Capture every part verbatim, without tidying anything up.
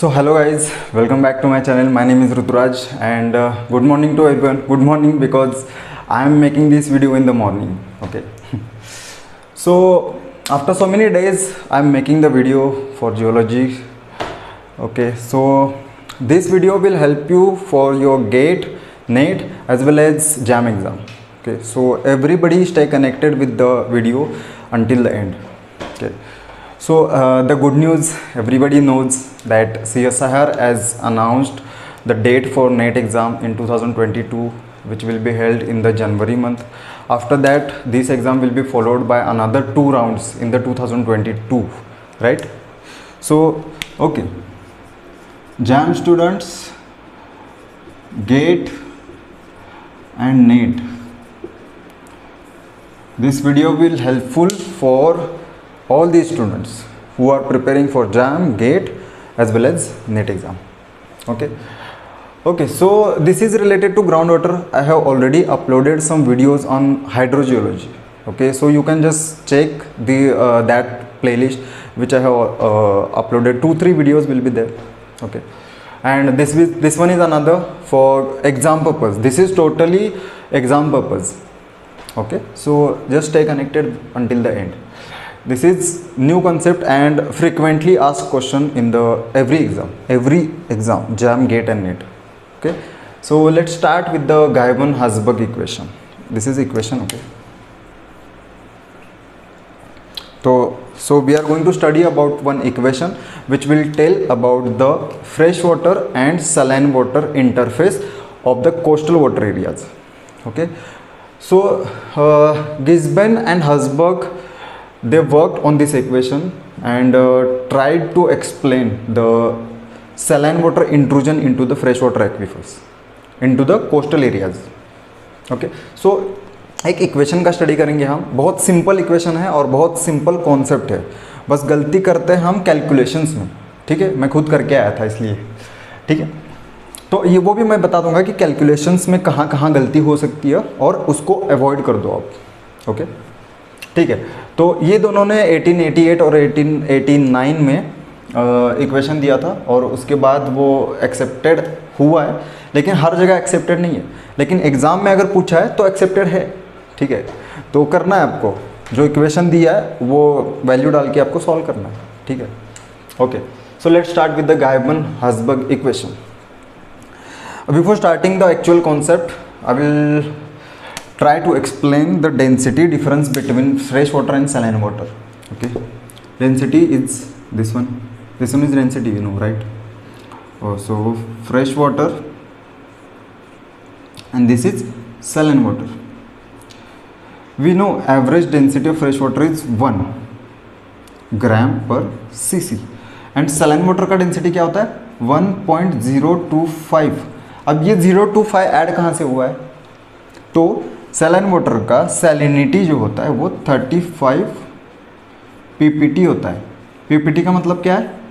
So hello guys, welcome back to my channel. My name is Ruturaj and uh, good morning to everyone. Good morning because I am making this video in the morning. Okay. So after so many days I am making the video for geology. Okay, so this video will help you for your GATE, NET as well as JAM exam. Okay, so everybody stay connected with the video until the end. Okay. So uh, the good news, everybody knows that C S I R has announced the date for NET exam in two thousand twenty-two, which will be held in the January month. After that, this exam will be followed by another two rounds in the two thousand twenty-two, right? So, okay, JAM students, GATE and NET. This video will helpful for all these students who are preparing for JAM, GATE as well as NET exam. Okay. Okay, so this is related to groundwater. I have already uploaded some videos on hydrogeology. Okay, so you can just check the uh, that playlist which I have uh, uploaded. Two three videos will be there. Okay, and this is this one is another for exam purpose. This is totally exam purpose. Okay, so just stay connected until the end. This is new concept and frequently asked question in the every exam, every exam, JAM, GATE and NET. Okay, so let's start with the Gaiman-Husberg equation. This is equation. Okay, so so we are going to study about one equation which will tell about the freshwater and saline water interface of the coastal water areas. Okay, so uh, Gisborne and Husberg, they worked on this equation and uh, tried to explain the saline water intrusion into the freshwater aquifers, into the coastal areas. Okay, so एक equation का study करेंगे हम. बहुत simple equation है और बहुत simple concept है. बस गलती करते हैं हम कैलकुलेशंस में. ठीक है, मैं खुद करके आया था इसलिए. ठीक है, तो ये वो भी मैं बता दूंगा कि कैलकुलेशंस में कहाँ कहाँ गलती हो सकती है और उसको अवॉइड कर दो आप. ओके, ठीक है. तो ये दोनों ने अठारह सौ अट्ठासी और अठारह सौ नवासी में इक्वेशन दिया था और उसके बाद वो एक्सेप्टेड हुआ है, लेकिन हर जगह एक्सेप्टेड नहीं है. लेकिन एग्ज़ाम में अगर पूछा है तो एक्सेप्टेड है. ठीक है, तो करना है आपको, जो इक्वेशन दिया है वो वैल्यू डाल के आपको सॉल्व करना है. ठीक है, okay. So let's start with the Ghyben-Herzberg equation. Before starting the actual concept, I will try to explain the density difference between fresh water and saline water. Okay, density is this one. This one is density, you know, right? Oh, so fresh water and this is saline water. We know average density of fresh water is one gram per cc and saline water का density क्या होता है? one point zero two five. अब ये zero two five add कहाँ से हुआ है? तो सैलाइन वाटर का सैलिनिटी जो होता है वो पैंतीस पीपीटी होता है. पीपीटी का मतलब क्या है?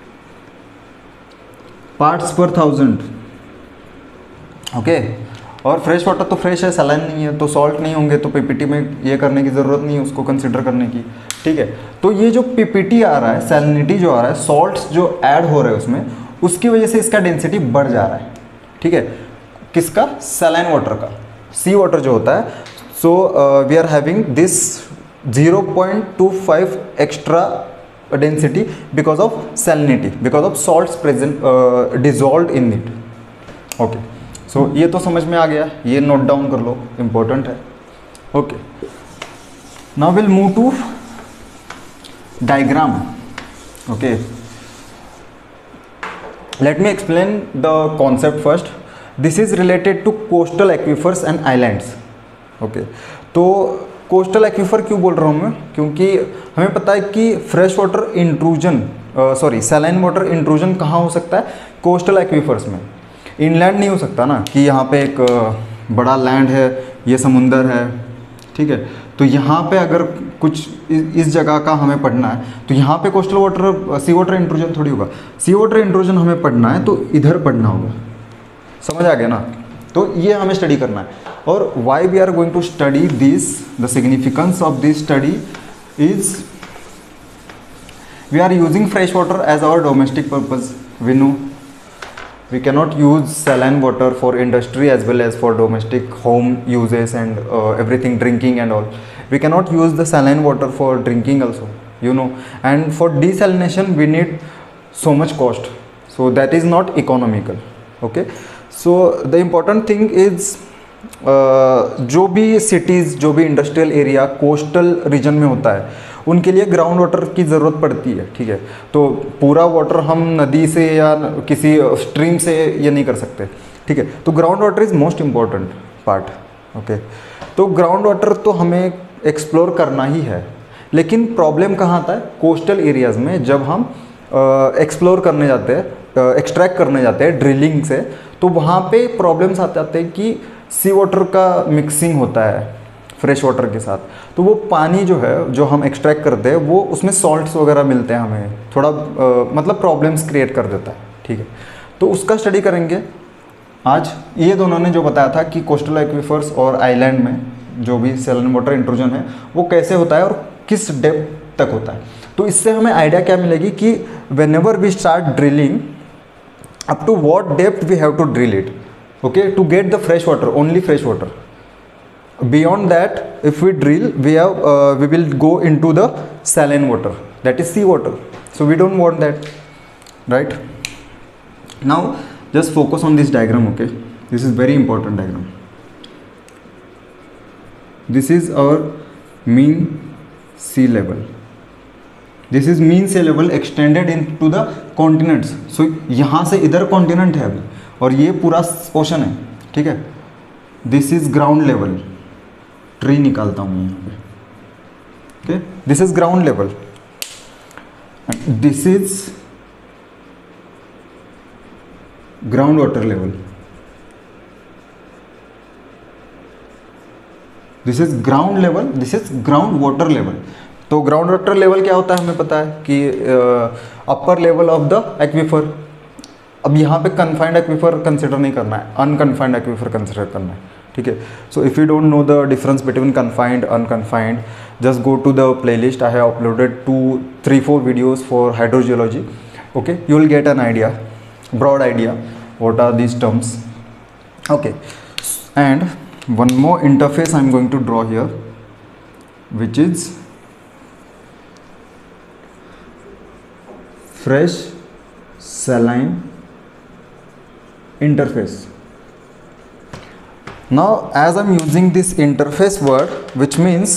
Parts per thousand. ओके, और फ्रेश वाटर तो फ्रेश है, सैलाइन नहीं है, तो सॉल्ट नहीं होंगे, तो पीपीटी में ये करने की ज़रूरत नहीं है उसको कंसिडर करने की. ठीक है, तो ये जो पीपीटी आ रहा है, सैलिनिटी जो आ रहा है, सॉल्ट्स जो ऐड हो रहे हैं उसमें, उसकी वजह से इसका डेंसिटी बढ़ जा रहा है. ठीक है, किसका? सैलाइन वाटर का. सी वाटर जो होता है, so we are having this zero point two five extra density because of salinity, because of salts present dissolve in it. Okay, सो ये तो समझ में आ गया, ये नोट डाउन कर लो, इम्पोर्टेंट है. Okay, now will move to diagram. Okay, let me explain the concept first. This is related to coastal aquifers and islands. Okay, तो कोस्टल एक्वीफर क्यों बोल रहा हूँ मैं? क्योंकि हमें पता है कि fresh water intrusion, sorry saline water intrusion कहाँ हो सकता है? कोस्टल एक्वीफर्स में. इनलैंड नहीं हो सकता ना, कि यहाँ पे एक uh, बड़ा लैंड है, ये समुंदर है. ठीक है, तो यहाँ पे अगर कुछ इस जगह का हमें पढ़ना है तो यहाँ पे coastal water, sea water intrusion थोड़ी होगा. सी वाटर इंट्रूजन हमें पढ़ना है तो इधर पढ़ना होगा. समझ आ गया ना? तो ये हमें स्टडी करना है. और why we are going to study this, the significance of this study is we are using fresh water as our domestic purpose. we know we cannot use saline water for industry as well as for domestic home uses and uh, everything, drinking and all. We cannot use the saline water for drinking also, you know, and for desalination we need so much cost, so that is not economical. Okay, so the important thing is uh, जो भी cities, जो भी industrial area coastal region में होता है, उनके लिए ground water की ज़रूरत पड़ती है, ठीक है। तो पूरा वाटर हम नदी से या किसी स्ट्रीम से ये नहीं कर सकते, ठीक है। तो ground water is most important part. Okay, तो ग्राउंड वाटर तो हमें एक्सप्लोर करना ही है, लेकिन प्रॉब्लम कहाँ आता है? कोस्टल एरियाज़ में जब हम एक्सप्लोर करने जाते हैं, एक्सट्रैक्ट करने जाते हैं ड्रिलिंग से, तो वहाँ पे प्रॉब्लम्स आते आते हैं कि सी वाटर का मिक्सिंग होता है फ्रेश वाटर के साथ, तो वो पानी जो है जो हम एक्सट्रैक्ट करते हैं वो उसमें सॉल्ट्स वगैरह मिलते हैं, हमें थोड़ा आ, मतलब प्रॉब्लम्स क्रिएट कर देता है, ठीक है। तो उसका स्टडी करेंगे आज। ये दोनों ने जो बताया था कि कोस्टल एक्वीफर्स और आइलैंड में जो भी सैलिन वाटर इंट्रूजन है वो कैसे होता है और किस डेप्थ तक होता है। तो इससे हमें आइडिया क्या मिलेगी कि whenever we start drilling, up to what depth we have to drill it, okay, to get the fresh water, only fresh water. Beyond that, if we drill, we have uh, we will go into the saline water, that is sea water. So we don't want that, right? Now just focus on this diagram. Okay, this is very important diagram. This is our mean sea level. This is mean sea level extended into the continents. So यहाँ से इधर continent है अभी और ये पूरा ocean है, ठीक है। This is ground level. Tree निकालता हूँ यहाँ पे, okay, this is ground level, this is ground water level, this is ground level, this is ground water level. तो ग्राउंड वाटर लेवल क्या होता है हमें पता है कि upper level of the aquifer. अब यहाँ पे कन्फाइंड एक्वीफर कंसिडर नहीं करना है, अनकन्फाइंड एक्वीफर कंसिडर करना है, ठीक है। So if you don't know the difference between confined unconfined, just go to the playlist. I have uploaded two three four videos for hydrogeology, okay, you will get an idea, broad idea what are these terms, okay. And one more interface I am going to draw here, which is fresh saline interface. Now as I am using this interface word, which means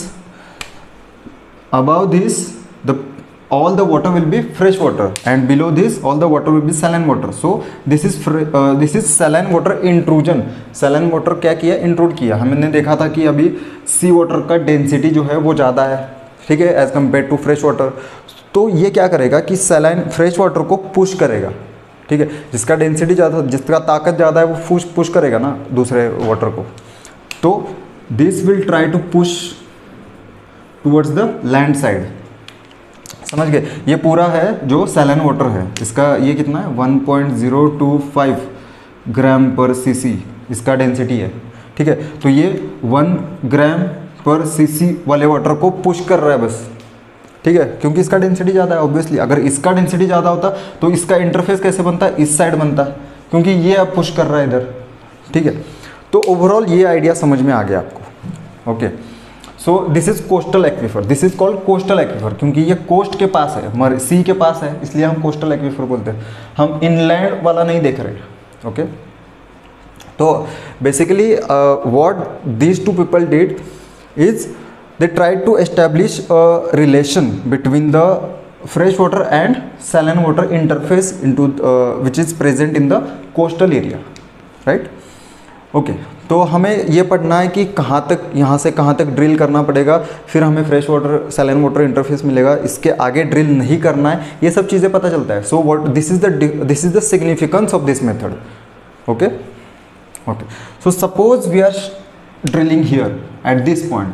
above this the all the water will be fresh water and below this all the water will be saline water. So this is uh, this is saline water intrusion. saline water क्या किया? Intrude किया। हमने देखा था कि अभी सी water का density जो है वो ज़्यादा है, ठीक है, as compare to fresh water. तो ये क्या करेगा कि सैलाइन फ्रेश वाटर को पुश करेगा, ठीक है, जिसका डेंसिटी ज़्यादा, जिसका ताकत ज़्यादा है वो पुश पुश करेगा ना दूसरे वाटर को। तो this will try to push towards the land side, समझ गए। ये पूरा है जो सैलाइन वाटर है, इसका ये कितना है one point zero two five gram per cc इसका डेंसिटी है, ठीक है। तो ये वन ग्राम पर सीसी वाले वाटर को पुश कर रहा है बस, ठीक है, क्योंकि इसका डेंसिटी ज़्यादा है। ऑब्वियसली अगर इसका डेंसिटी ज़्यादा होता तो इसका इंटरफेस कैसे बनता है? इस साइड बनता है, क्योंकि ये अब पुश कर रहा है इधर, ठीक है। तो ओवरऑल ये आइडिया समझ में आ गया आपको, okay. So this is coastal aquifer, this is called coastal aquifer, क्योंकि ये कोस्ट के पास है, हमारे सी के पास है, इसलिए हम कोस्टल एक्वीफर बोलते हैं। हम इनलैंड वाला नहीं देख रहे, ओके। तो basically what these two people did is they tried to establish a relation between the fresh water and saline water interface into uh, which is present in the coastal area, right? okay, तो हमें ये पढ़ना है कि कहाँ तक, यहाँ से कहाँ तक ड्रिल करना पड़ेगा, फिर हमें fresh water saline water interface मिलेगा, इसके आगे ड्रिल नहीं करना है, ये सब चीज़ें पता चलता है। So what this is the this is the significance of this method, okay okay. So suppose we are drilling here at this point,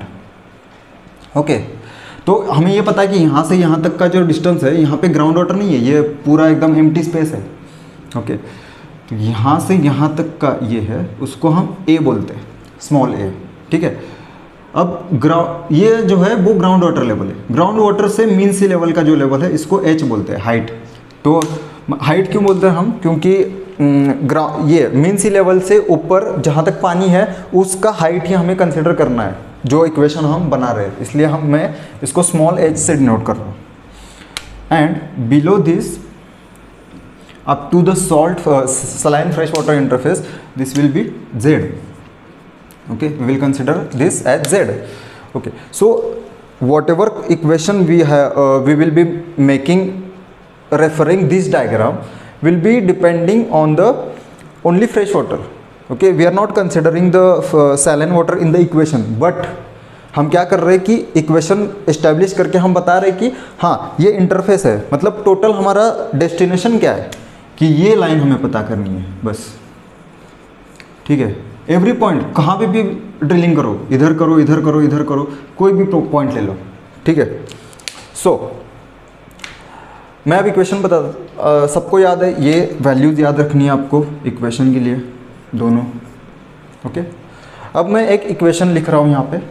okay okay, तो हमें ये पता है कि यहाँ से यहाँ तक का जो डिस्टेंस है, यहाँ पे ग्राउंड वाटर नहीं है, ये पूरा एकदम एम्प्टी स्पेस है, ओके okay, तो यहाँ से यहाँ तक का ये है, उसको हम ए बोलते हैं, स्मॉल ए, ठीक है। अब ग्राउंड ये जो है वो ग्राउंड वाटर लेवल है, ग्राउंड वाटर से मीन सी लेवल का जो लेवल है इसको एच बोलते हैं, हाइट। तो हाइट क्यों बोलते हैं हम, क्योंकि ग्राउंड ये मीन सी लेवल से ऊपर जहाँ तक पानी है उसका हाइट ही हमें कंसिडर करना है जो इक्वेशन हम बना रहे हैं, इसलिए हम मैं इसको स्मॉल एच से डिनोट कर रहा हूँ। And below this up to the salt uh, saline freshwater interface, this will be Z. Okay, we will consider this as Z. Okay, so whatever equation we have uh, we will be making referring this diagram will be depending on the only fresh water. Okay, we are not considering the uh, saline water in the equation, but हम क्या कर रहे हैं कि equation establish करके हम बता रहे हैं कि हाँ ये इंटरफेस है, मतलब टोटल हमारा डेस्टिनेशन क्या है कि ये लाइन हमें पता करनी है बस। ठीक है, एवरी पॉइंट कहाँ पे भी ड्रिलिंग करो, इधर करो इधर करो इधर करो, कोई भी पॉइंट ले लो। ठीक है, सो so, मैं अब इक्वेशन बता uh, सबको याद है, ये वैल्यूज याद रखनी है आपको इक्वेशन के लिए दोनों। Okay okay? अब मैं एक इक्वेशन लिख रहा हूँ यहाँ पे,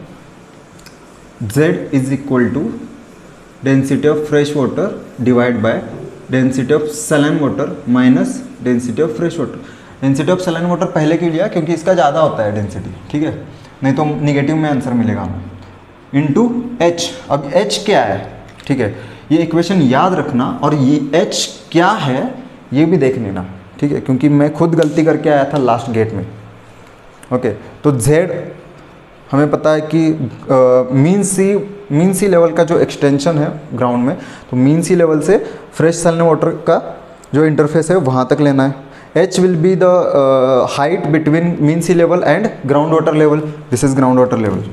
Z is equal to density of fresh water divide by density of saline water minus density of fresh water. Density of saline water पहले क्यों लिया, क्योंकि इसका ज़्यादा होता है डेंसिटी। ठीक है, नहीं तो निगेटिव में आंसर मिलेगा हमें। इनटू एच, अब एच क्या है, ठीक है, ये इक्वेशन याद रखना और ये एच क्या है ये भी देख लेना। ठीक है, क्योंकि मैं खुद गलती करके आया था लास्ट गेट में। ओके, तो जेड हमें पता है कि mean sea mean sea level का जो एक्सटेंशन है ग्राउंड में, तो मीन सी लेवल से फ्रेश सैलिन वाटर का जो इंटरफेस है वहाँ तक लेना है। H will be the height between mean sea level and ground water level. This is ground water level,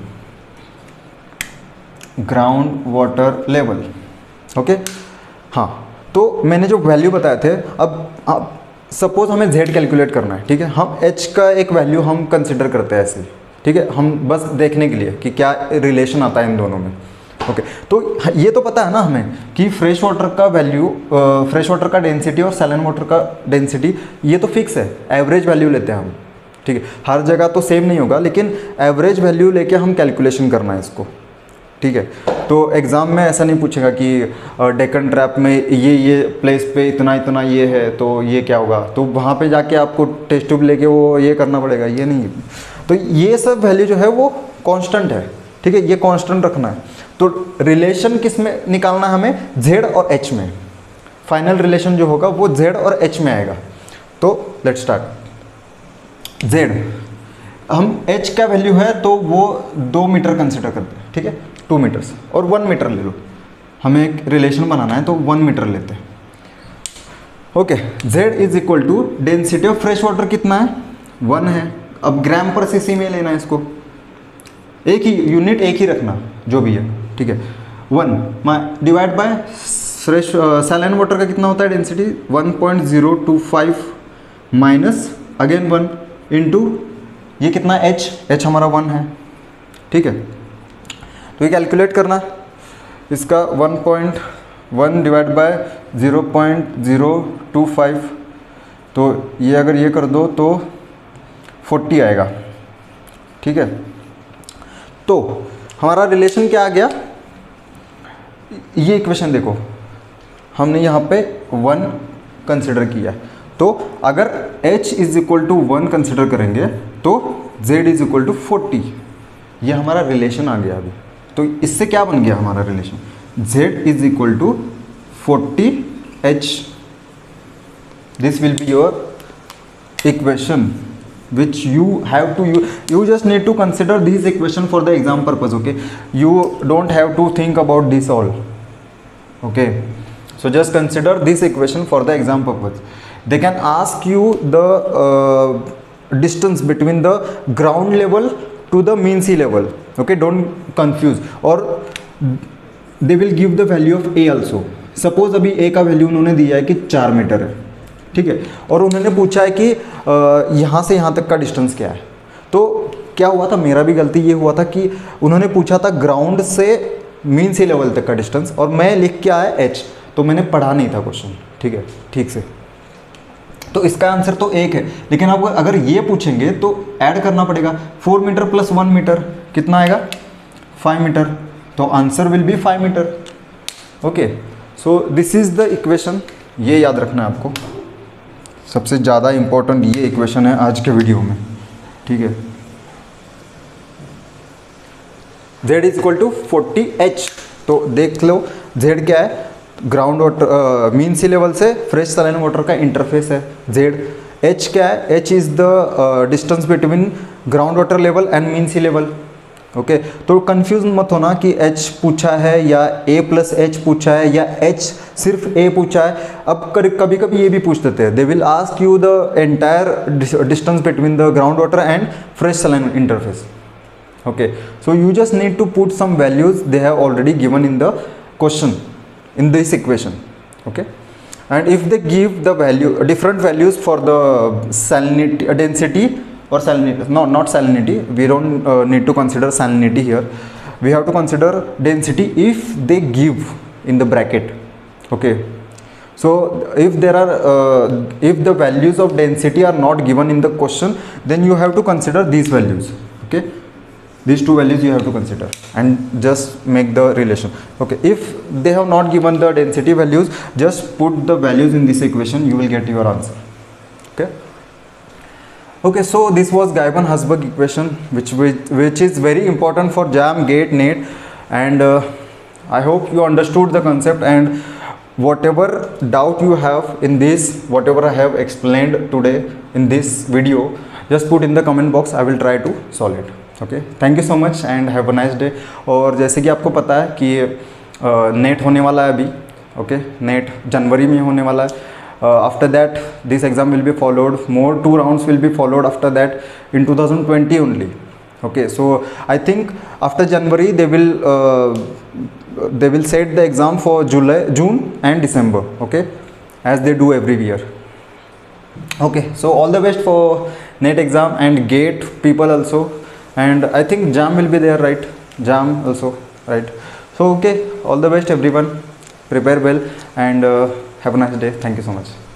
ground water level. Okay, हाँ, तो मैंने जो वैल्यू बताए थे, अब अब सपोज हमें जेड कैलकुलेट करना है। ठीक है, हम एच का एक वैल्यू हम कंसिडर करते हैं ऐसे। ठीक है, हम बस देखने के लिए कि क्या रिलेशन आता है इन दोनों में। ओके, तो ये तो पता है ना हमें कि फ्रेश वाटर का वैल्यू, फ्रेश वाटर का डेंसिटी और सैलिन वाटर का डेंसिटी ये तो फिक्स है, एवरेज वैल्यू लेते हैं हम। ठीक है, हर जगह तो सेम नहीं होगा, लेकिन एवरेज वैल्यू लेके हम कैलकुलेशन करना है इसको। ठीक है, तो एग्ज़ाम में ऐसा नहीं पूछेगा कि डेक्कन ट्रैप में ये ये प्लेस पे इतना इतना ये है तो ये क्या होगा, तो वहाँ पे जाके आपको टेस्ट ट्यूब लेके वो ये करना पड़ेगा, ये नहीं। तो ये सब वैल्यू जो है वो कांस्टेंट है। ठीक है, ये कांस्टेंट रखना है। तो रिलेशन किस में निकालना है हमें, जेड और एच में। फाइनल रिलेशन जो होगा वो जेड और एच में आएगा। तो लेट्स स्टार्ट। जेड, हम एच का वैल्यू है तो वो दो मीटर कंसिडर करते हैं। ठीक है, टू मीटर्स और वन मीटर ले लो, हमें एक रिलेशन बनाना है तो वन मीटर लेते हैं। Okay, Z is equal to density of fresh water कितना है, वन है। अब ग्राम पर सीसी में लेना है इसको, एक ही यूनिट एक ही रखना जो भी है। ठीक है, one divide by fresh saline water का कितना होता है density, one point zero two five minus again one into ये कितना एच, एच हमारा वन है। ठीक है, तो ये कैलकुलेट करना इसका, one point one divide by zero point zero two five, तो ये अगर ये कर दो तो फोर्टी आएगा। ठीक है, तो हमारा रिलेशन क्या आ गया, ये इक्वेशन देखो, हमने यहाँ पे वन कंसिडर किया, तो अगर h is equal to one consider करेंगे तो z is equal to forty, ये हमारा रिलेशन आ गया अभी। तो इससे क्या बन गया हमारा relation, z is equal to forty H. This will be your equation which you have to you you just need to consider these equation for the exam purpose. Okay, you don't have to think about this all. Okay, so just consider this equation for the exam purpose. They can ask you the uh, distance between the ground level to the mean sea level. Okay, don't confuse, or they will give the value of a also. Suppose अभी a का वैल्यू उन्होंने दिया है कि चार metre है। ठीक है, और उन्होंने पूछा है कि यहाँ से यहाँ तक का डिस्टेंस क्या है। तो क्या हुआ था, मेरा भी गलती ये हुआ था कि उन्होंने पूछा था ग्राउंड से मीन सी लेवल तक का डिस्टेंस, और मैं लिख के आया एच, तो मैंने पढ़ा नहीं था क्वेश्चन। ठीक है, ठीक से, तो इसका आंसर तो एक है, लेकिन आपको अगर ये पूछेंगे तो ऐड करना पड़ेगा। Four metre plus one metre कितना आएगा, फाइव मीटर, तो answer will be five metre. Okay, so this is the equation, ये याद रखना है आपको, सबसे ज़्यादा इम्पोर्टेंट ये इक्वेशन है आज के वीडियो में, ठीक है। Z is equal to forty H, तो देख लो Z क्या है, ground water mean sea level से फ्रेश सलाइन वाटर का इंटरफेस है Z। H क्या है, H is the distance between ground water level and mean sea level, okay. तो कंफ्यूज मत होना कि H पूछा है या A प्लस एच पूछा है या H सिर्फ A पूछा है। अब कभी कभी ये भी पूछ देते हैं, they will ask you the entire distance between the ground water and fresh saline interface, okay, so you just need to put some values they have already given in the question in this equation, okay. And if they give the value different values for the salinity uh, density or salinity, no not salinity, we don't uh, need to consider salinity here, we have to consider density if they give in the bracket, okay. So if there are uh, if the values of density are not given in the question, then you have to consider these values, okay. These two values you have to consider and just make the relation, okay. If they have not given the density values, just put the values in this equation, you will get your answer, okay. Okay, so this was Gaiban-Husberg equation, which, which which is very important for JAM, GATE, NET, and uh, I hope you understood the concept, and whatever doubt you have in this, whatever I have explained today in this video, just put in the comment box, I will try to solve it, ओके। Thank you so much and have a nice day. और जैसे कि आपको पता है कि net होने वाला है अभी, ओके, नेट जनवरी में होने वाला है। After that this exam will be followed, more two rounds will be followed after that in two thousand twenty only, okay. So I think after January they will they will set the exam for July, June and December, okay, as they do every year, okay. So all the best for NET exam and GATE people also, and I think JAM will be there, right? JAM also, right? So okay, all the best everyone, prepare well and uh, have a nice day. Thank you so much.